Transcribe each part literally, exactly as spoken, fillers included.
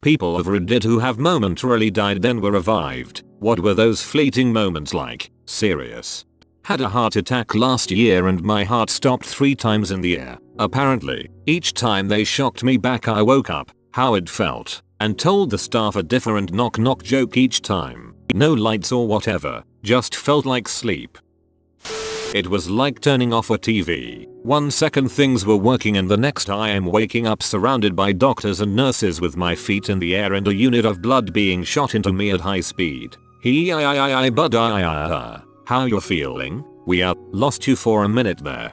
People have read it who have momentarily died then were revived. What were those fleeting moments like? Serious. Had a heart attack last year and my heart stopped three times in the air. Apparently, each time they shocked me back I woke up, how it felt, and told the staff a different knock knock joke each time. No lights or whatever, just felt like sleep. It was like turning off a T V. One second things were working and the next I am waking up surrounded by doctors and nurses with my feet in the air and a unit of blood being shot into me at high speed. He I I I I but I I How you're feeling? We are lost you for a minute there.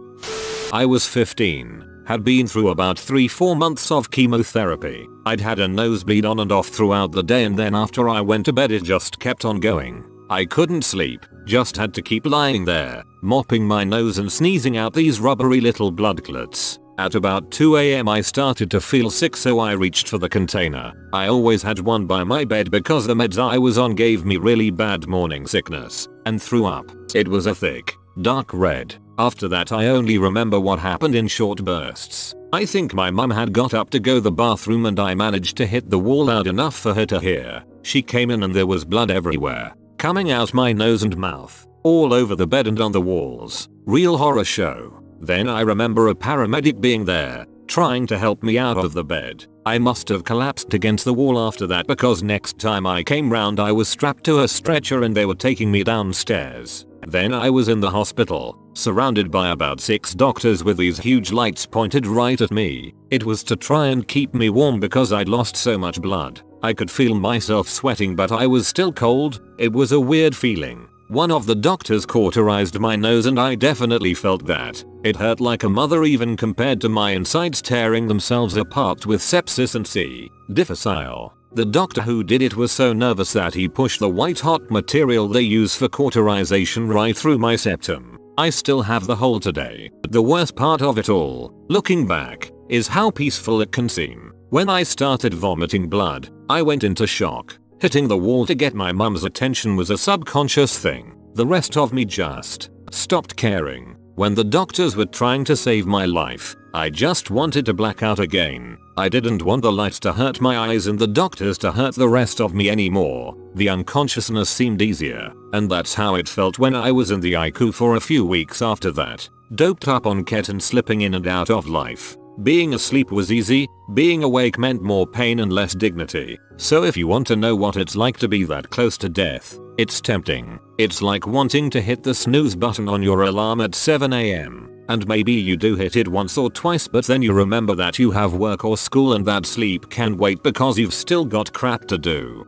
I was fifteen. Had been through about three four months of chemotherapy. I'd had a nosebleed on and off throughout the day and then after I went to bed it just kept on going. I couldn't sleep, just had to keep lying there, mopping my nose and sneezing out these rubbery little blood clots. At about two a m I started to feel sick so I reached for the container. I always had one by my bed because the meds I was on gave me really bad morning sickness, and threw up. It was a thick, dark red. After that I only remember what happened in short bursts. I think my mum had got up to go to the bathroom and I managed to hit the wall loud enough for her to hear. She came in and there was blood everywhere, coming out my nose and mouth, all over the bed and on the walls. Real horror show. Then I remember a paramedic being there, trying to help me out of the bed. I must have collapsed against the wall after that because next time I came round I was strapped to a stretcher and they were taking me downstairs. Then I was in the hospital, surrounded by about six doctors with these huge lights pointed right at me. It was to try and keep me warm because I'd lost so much blood. I could feel myself sweating but I was still cold. It was a weird feeling. One of the doctors cauterized my nose and I definitely felt that. It hurt like a mother even compared to my insides tearing themselves apart with sepsis and C. difficile. The doctor who did it was so nervous that he pushed the white hot material they use for cauterization right through my septum. I still have the hole today. The worst part of it all, looking back, is how peaceful it can seem. When I started vomiting blood, I went into shock. Hitting the wall to get my mum's attention was a subconscious thing. The rest of me just stopped caring. When the doctors were trying to save my life, I just wanted to black out again. I didn't want the lights to hurt my eyes and the doctors to hurt the rest of me anymore. The unconsciousness seemed easier, and that's how it felt when I was in the I C U for a few weeks after that. Doped up on ket and slipping in and out of life. Being asleep was easy, being awake meant more pain and less dignity. So if you want to know what it's like to be that close to death, it's tempting. It's like wanting to hit the snooze button on your alarm at seven a m And maybe you do hit it once or twice but then you remember that you have work or school and that sleep can wait because you've still got crap to do.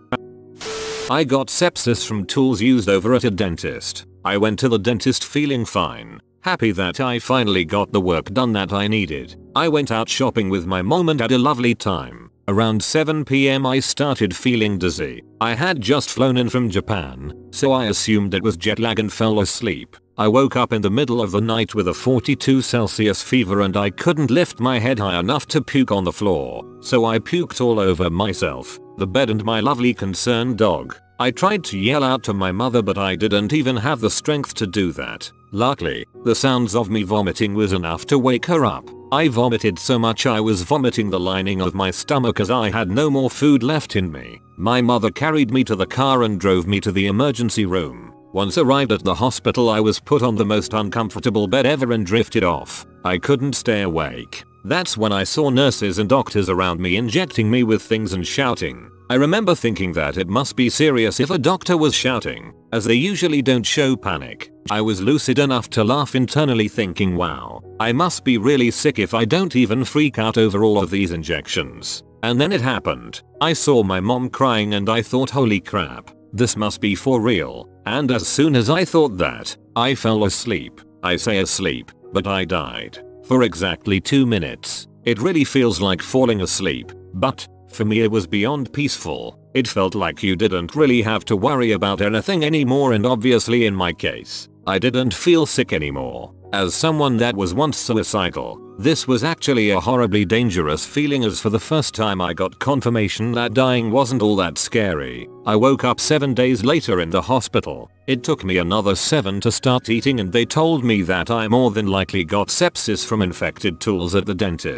I got sepsis from tools used over at a dentist. I went to the dentist feeling fine. Happy that I finally got the work done that I needed. I went out shopping with my mom and had a lovely time. Around seven p m I started feeling dizzy. I had just flown in from Japan, so I assumed it was jet lag and fell asleep. I woke up in the middle of the night with a forty-two Celsius fever and I couldn't lift my head high enough to puke on the floor. So I puked all over myself, the bed and my lovely concerned dog. I tried to yell out to my mother but I didn't even have the strength to do that. Luckily, the sounds of me vomiting was enough to wake her up. I vomited so much I was vomiting the lining of my stomach as I had no more food left in me. My mother carried me to the car and drove me to the emergency room. Once arrived at the hospital I was put on the most uncomfortable bed ever and drifted off. I couldn't stay awake. That's when I saw nurses and doctors around me injecting me with things and shouting. I remember thinking that it must be serious if a doctor was shouting, as they usually don't show panic. I was lucid enough to laugh internally thinking wow, I must be really sick if I don't even freak out over all of these injections. And then it happened. I saw my mom crying and I thought holy crap, this must be for real. And as soon as I thought that, I fell asleep. I say asleep, but I died. For exactly two minutes. It really feels like falling asleep, but for me it was beyond peaceful. It felt like you didn't really have to worry about anything anymore and obviously in my case, I didn't feel sick anymore. As someone that was once suicidal, this was actually a horribly dangerous feeling as for the first time I got confirmation that dying wasn't all that scary. I woke up seven days later in the hospital. It took me another seven to start eating and they told me that I more than likely got sepsis from infected tools at the dentist.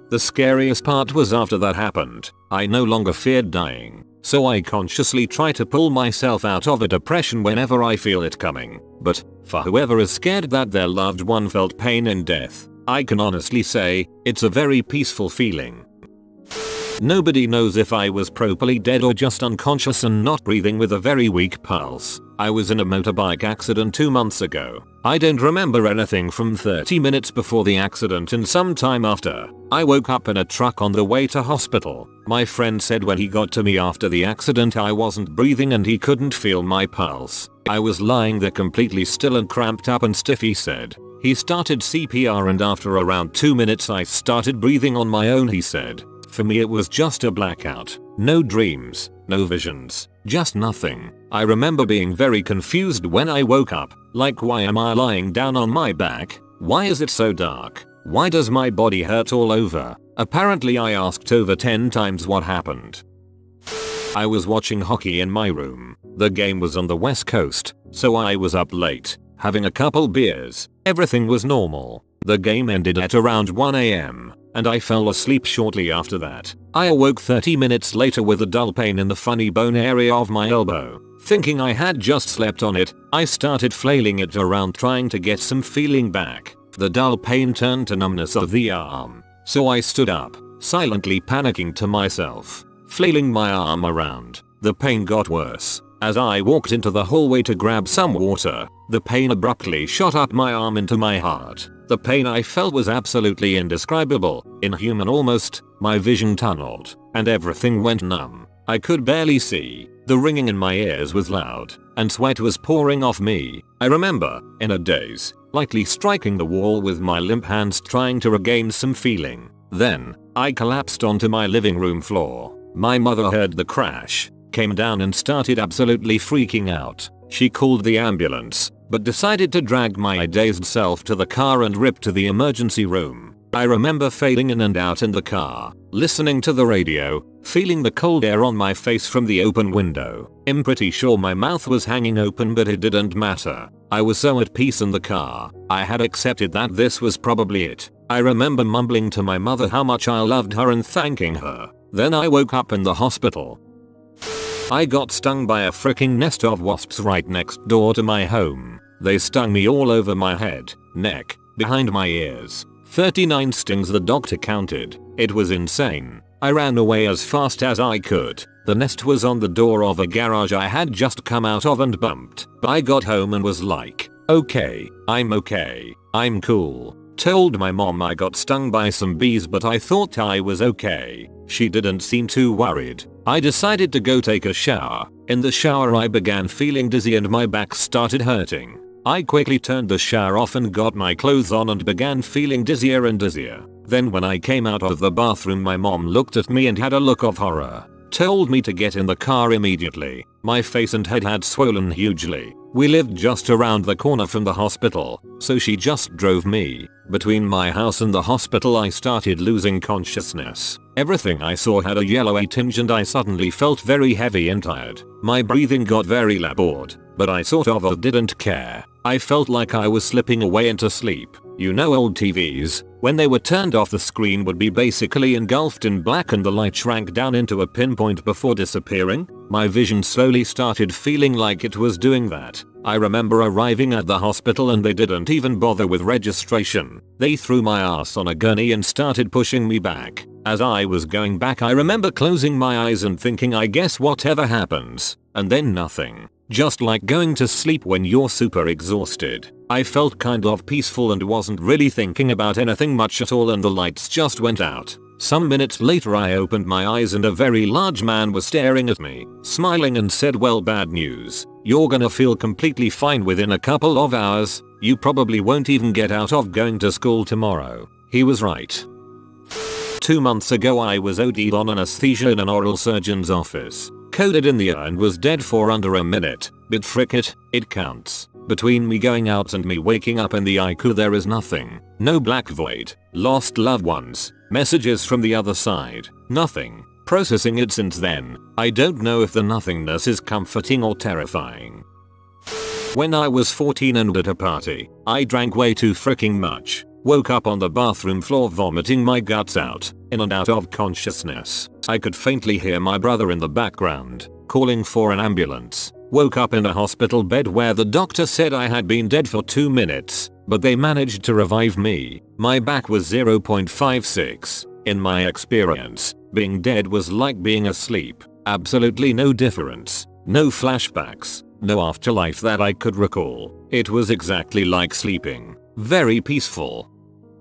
The scariest part was after that happened, I no longer feared dying, so I consciously try to pull myself out of a depression whenever I feel it coming. But for whoever is scared that their loved one felt pain in death, I can honestly say, it's a very peaceful feeling. Nobody knows if I was properly dead or just unconscious and not breathing with a very weak pulse. I was in a motorbike accident two months ago. I don't remember anything from thirty minutes before the accident and some time after. I woke up in a truck on the way to hospital. My friend said when he got to me after the accident I wasn't breathing and he couldn't feel my pulse. I was lying there completely still and cramped up and stiff, he said. He started C P R and after around two minutes I started breathing on my own, he said. For me it was just a blackout. No dreams, no visions, just nothing. I remember being very confused when I woke up, like why am I lying down on my back? Why is it so dark? Why does my body hurt all over? Apparently I asked over ten times what happened. I was watching hockey in my room. The game was on the west coast, so I was up late, having a couple beers. Everything was normal. The game ended at around one a m and I fell asleep shortly after that. I awoke thirty minutes later with a dull pain in the funny bone area of my elbow. Thinking I had just slept on it, I started flailing it around trying to get some feeling back. The dull pain turned to numbness of the arm, so I stood up, silently panicking to myself, flailing my arm around. The pain got worse. As I walked into the hallway to grab some water, the pain abruptly shot up my arm into my heart. The pain I felt was absolutely indescribable, inhuman almost. My vision tunneled, and everything went numb. I could barely see. The ringing in my ears was loud, and sweat was pouring off me. I remember, in a daze, lightly striking the wall with my limp hands trying to regain some feeling. Then, I collapsed onto my living room floor. My mother heard the crash, came down and started absolutely freaking out. She called the ambulance, but decided to drag my dazed self to the car and rip to the emergency room. I remember fading in and out in the car, listening to the radio, feeling the cold air on my face from the open window. I'm pretty sure my mouth was hanging open, but it didn't matter. I was so at peace in the car. I had accepted that this was probably it. I remember mumbling to my mother how much I loved her and thanking her. Then I woke up in the hospital. I got stung by a freaking nest of wasps right next door to my home. They stung me all over my head, neck, behind my ears. thirty-nine stings the doctor counted. It was insane. I ran away as fast as I could. The nest was on the door of a garage I had just come out of and bumped. I got home and was like, okay, I'm okay, I'm cool. Told my mom I got stung by some bees, but I thought I was okay. She didn't seem too worried. I decided to go take a shower. In the shower I began feeling dizzy and my back started hurting. I quickly turned the shower off and got my clothes on and began feeling dizzier and dizzier. Then when I came out of the bathroom my mom looked at me and had a look of horror. Told me to get in the car immediately. My face and head had swollen hugely. We lived just around the corner from the hospital, so she just drove me. Between my house and the hospital I started losing consciousness. Everything I saw had a yellowy tinge and I suddenly felt very heavy and tired. My breathing got very labored, but I sort of didn't care. I felt like I was slipping away into sleep. You know old T Vs, when they were turned off the screen would be basically engulfed in black and the light shrank down into a pinpoint before disappearing? My vision slowly started feeling like it was doing that. I remember arriving at the hospital and they didn't even bother with registration. They threw my ass on a gurney and started pushing me back. As I was going back I remember closing my eyes and thinking I guess whatever happens, and then nothing. Just like going to sleep when you're super exhausted. I felt kind of peaceful and wasn't really thinking about anything much at all and the lights just went out. Some minutes later I opened my eyes and a very large man was staring at me, smiling and said, well, bad news. You're gonna feel completely fine within a couple of hours. You probably won't even get out of going to school tomorrow. He was right. Two months ago I was O D'd on anesthesia in an oral surgeon's office. Coded in the ear and was dead for under a minute, but frick it, it counts. Between me going out and me waking up in the I C U there is nothing. No black void, lost loved ones, messages from the other side, nothing. Processing it since then, I don't know if the nothingness is comforting or terrifying. When I was fourteen and at a party, I drank way too freaking much. Woke up on the bathroom floor vomiting my guts out, in and out of consciousness. I could faintly hear my brother in the background, calling for an ambulance. Woke up in a hospital bed where the doctor said I had been dead for two minutes, but they managed to revive me. My back was zero point five six. In my experience, being dead was like being asleep. Absolutely no difference. No flashbacks. No afterlife that I could recall. It was exactly like sleeping. Very peaceful.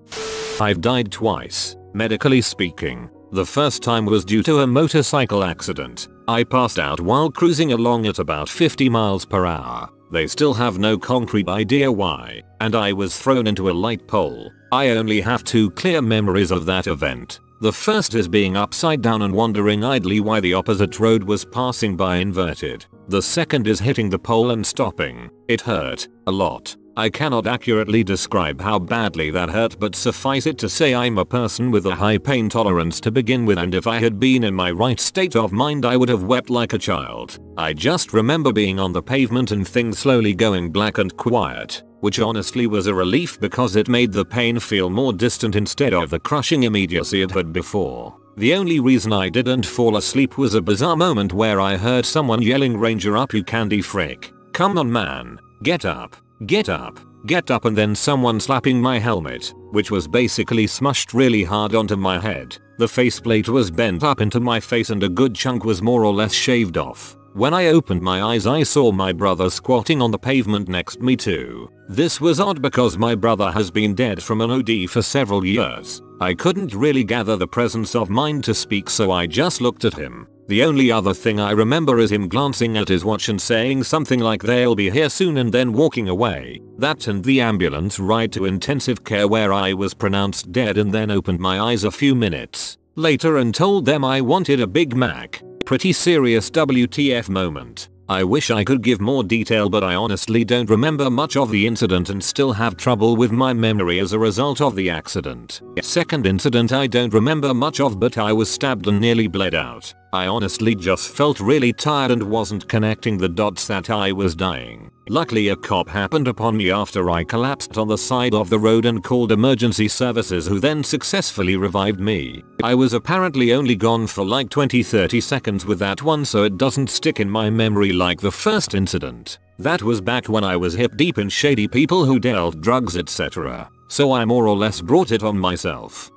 I've died twice, medically speaking. The first time was due to a motorcycle accident. I passed out while cruising along at about fifty miles per hour. They still have no concrete idea why, and I was thrown into a light pole. I only have two clear memories of that event. The first is being upside down and wondering idly why the opposite road was passing by inverted. The second is hitting the pole and stopping. It hurt a lot. I cannot accurately describe how badly that hurt, but suffice it to say I'm a person with a high pain tolerance to begin with, and if I had been in my right state of mind I would have wept like a child. I just remember being on the pavement and things slowly going black and quiet, which honestly was a relief because it made the pain feel more distant instead of the crushing immediacy it had before. The only reason I didn't fall asleep was a bizarre moment where I heard someone yelling, "Ranger up you candy frick. Come on man. Get up. Get up. Get up," and then someone slapping my helmet, which was basically smushed really hard onto my head. The faceplate was bent up into my face and a good chunk was more or less shaved off. When I opened my eyes I saw my brother squatting on the pavement next to me too. This was odd because my brother has been dead from an O D for several years. I couldn't really gather the presence of mind to speak, so I just looked at him. The only other thing I remember is him glancing at his watch and saying something like "they'll be here soon" and then walking away. That and the ambulance ride to intensive care where I was pronounced dead and then opened my eyes a few minutes later and told them I wanted a Big Mac. Pretty serious W T F moment. I wish I could give more detail, but I honestly don't remember much of the incident and still have trouble with my memory as a result of the accident. Second incident I don't remember much of, but I was stabbed and nearly bled out. I honestly just felt really tired and wasn't connecting the dots that I was dying. Luckily a cop happened upon me after I collapsed on the side of the road and called emergency services, who then successfully revived me. I was apparently only gone for like twenty to thirty seconds with that one, so it doesn't stick in my memory like the first incident. That was back when I was hip deep in shady people who dealt drugs et cetera. So I more or less brought it on myself.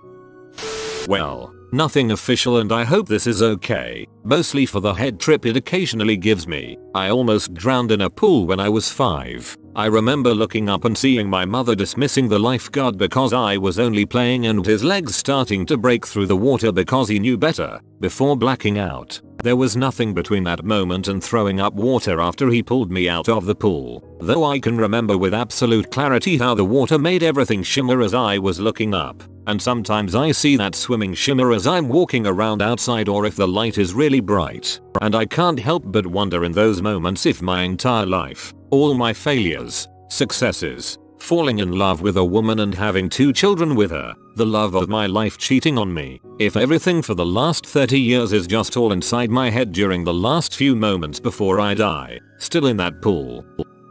Well, nothing official and I hope this is okay, mostly for the head trip it occasionally gives me. I almost drowned in a pool when I was five. I remember looking up and seeing my mother dismissing the lifeguard because I was only playing and his legs starting to break through the water because he knew better, before blacking out. There was nothing between that moment and throwing up water after he pulled me out of the pool, though I can remember with absolute clarity how the water made everything shimmer as I was looking up. And sometimes I see that swimming shimmer as I'm walking around outside or if the light is really bright. And I can't help but wonder in those moments if my entire life, all my failures, successes, falling in love with a woman and having two children with her, the love of my life cheating on me, if everything for the last thirty years is just all inside my head during the last few moments before I die, still in that pool.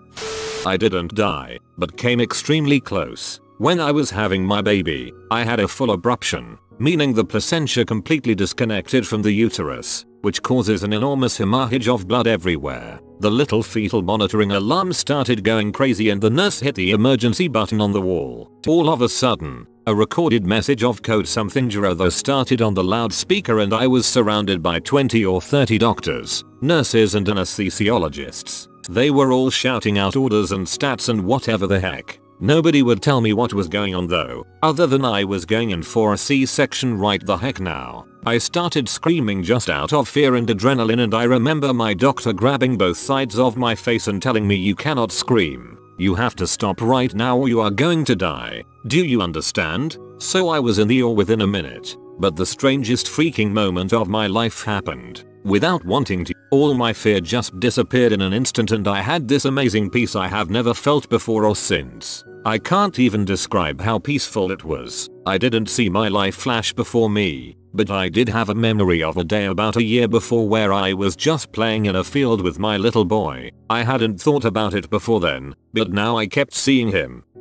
I didn't die, but came extremely close. When I was having my baby, I had a full abruption, meaning the placenta completely disconnected from the uterus, which causes an enormous hemorrhage of blood everywhere. The little fetal monitoring alarm started going crazy and the nurse hit the emergency button on the wall. All of a sudden, a recorded message of code something or other started on the loudspeaker and I was surrounded by twenty or thirty doctors, nurses and anesthesiologists. They were all shouting out orders and stats and whatever the heck. Nobody would tell me what was going on though, other than I was going in for a C-section right the heck now. I started screaming just out of fear and adrenaline, and I remember my doctor grabbing both sides of my face and telling me, "You cannot scream. You have to stop right now or you are going to die. Do you understand?" So I was in the air within a minute. But the strangest freaking moment of my life happened. Without wanting to, all my fear just disappeared in an instant and I had this amazing peace I have never felt before or since. I can't even describe how peaceful it was. I didn't see my life flash before me, but I did have a memory of a day about a year before where I was just playing in a field with my little boy. I hadn't thought about it before then, but now I kept seeing him,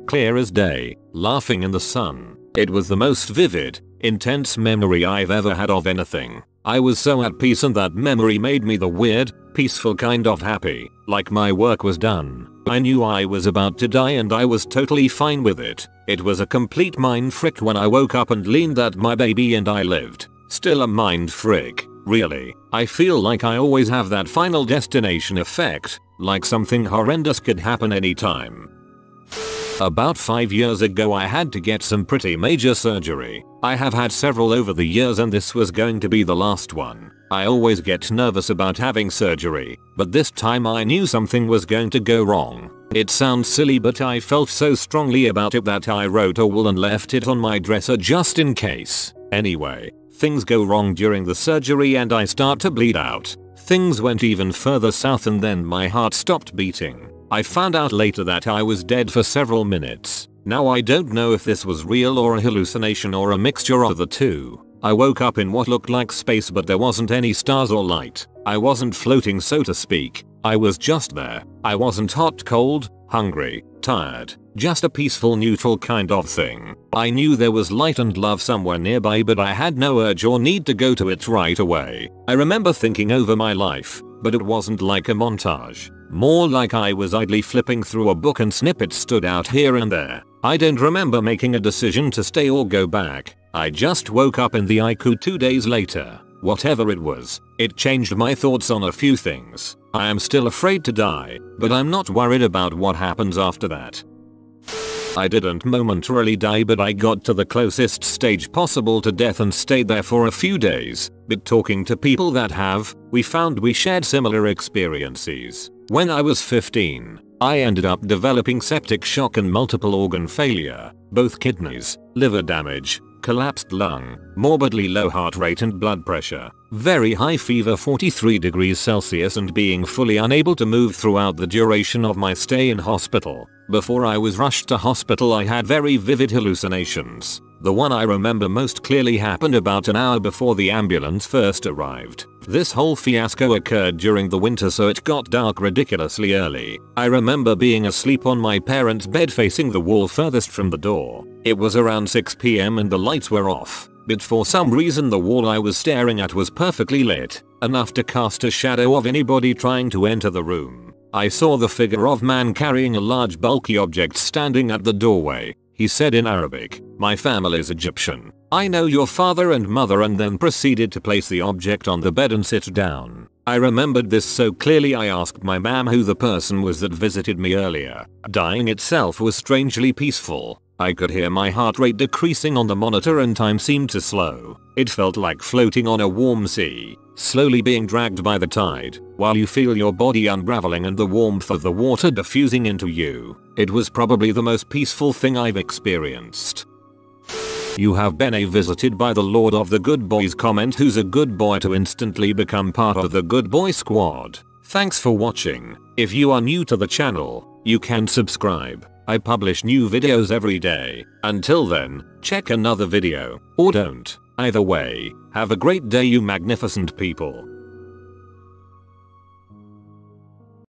clear as day, laughing in the sun. It was the most vivid, intense memory I've ever had of anything. I was so at peace, and that memory made me the weird, peaceful kind of happy, like my work was done. I knew I was about to die and I was totally fine with it. It was a complete mind frick when I woke up and leaned at my baby and I lived. Still a mind frick, really. I feel like I always have that final destination effect, like something horrendous could happen anytime. About five years ago I had to get some pretty major surgery. I have had several over the years and this was going to be the last one. I always get nervous about having surgery, but this time I knew something was going to go wrong. It sounds silly, but I felt so strongly about it that I wrote a will and left it on my dresser just in case. Anyway, things go wrong during the surgery and I start to bleed out. Things went even further south and then my heart stopped beating. I found out later that I was dead for several minutes. Now I don't know if this was real or a hallucination or a mixture of the two. I woke up in what looked like space, but there wasn't any stars or light. I wasn't floating, so to speak. I was just there. I wasn't hot, cold, hungry, tired. Just a peaceful, neutral kind of thing. I knew there was light and love somewhere nearby, but I had no urge or need to go to it right away. I remember thinking over my life, but it wasn't like a montage. More like I was idly flipping through a book and snippets stood out here and there. I don't remember making a decision to stay or go back. I just woke up in the I C U two days later. Whatever it was, it changed my thoughts on a few things. I am still afraid to die, but I'm not worried about what happens after that. I didn't momentarily die, but I got to the closest stage possible to death and stayed there for a few days. But talking to people that have, we found we shared similar experiences. When I was fifteen, I ended up developing septic shock and multiple organ failure, both kidneys, liver damage, collapsed lung, morbidly low heart rate and blood pressure, very high fever forty-three degrees Celsius, and being fully unable to move throughout the duration of my stay in hospital. Before I was rushed to hospital I had very vivid hallucinations. The one I remember most clearly happened about an hour before the ambulance first arrived. This whole fiasco occurred during the winter, so it got dark ridiculously early. I remember being asleep on my parents' bed facing the wall furthest from the door. It was around six p m and the lights were off, but for some reason the wall I was staring at was perfectly lit, enough to cast a shadow of anybody trying to enter the room. I saw the figure of man carrying a large bulky object standing at the doorway. He said in Arabic, "My family's Egyptian. I know your father and mother," and then proceeded to place the object on the bed and sit down. I remembered this so clearly I asked my mom who the person was that visited me earlier. Dying itself was strangely peaceful. I could hear my heart rate decreasing on the monitor and time seemed to slow. It felt like floating on a warm sea, slowly being dragged by the tide, while you feel your body unraveling and the warmth of the water diffusing into you. It was probably the most peaceful thing I've experienced. You have been a visited by the Lord of the Good Boys. Comment who's a good boy to instantly become part of the Good Boy Squad. Thanks for watching. If you are new to the channel, you can subscribe. I publish new videos every day. Until then, check another video, or don't. Either way, have a great day, you magnificent people.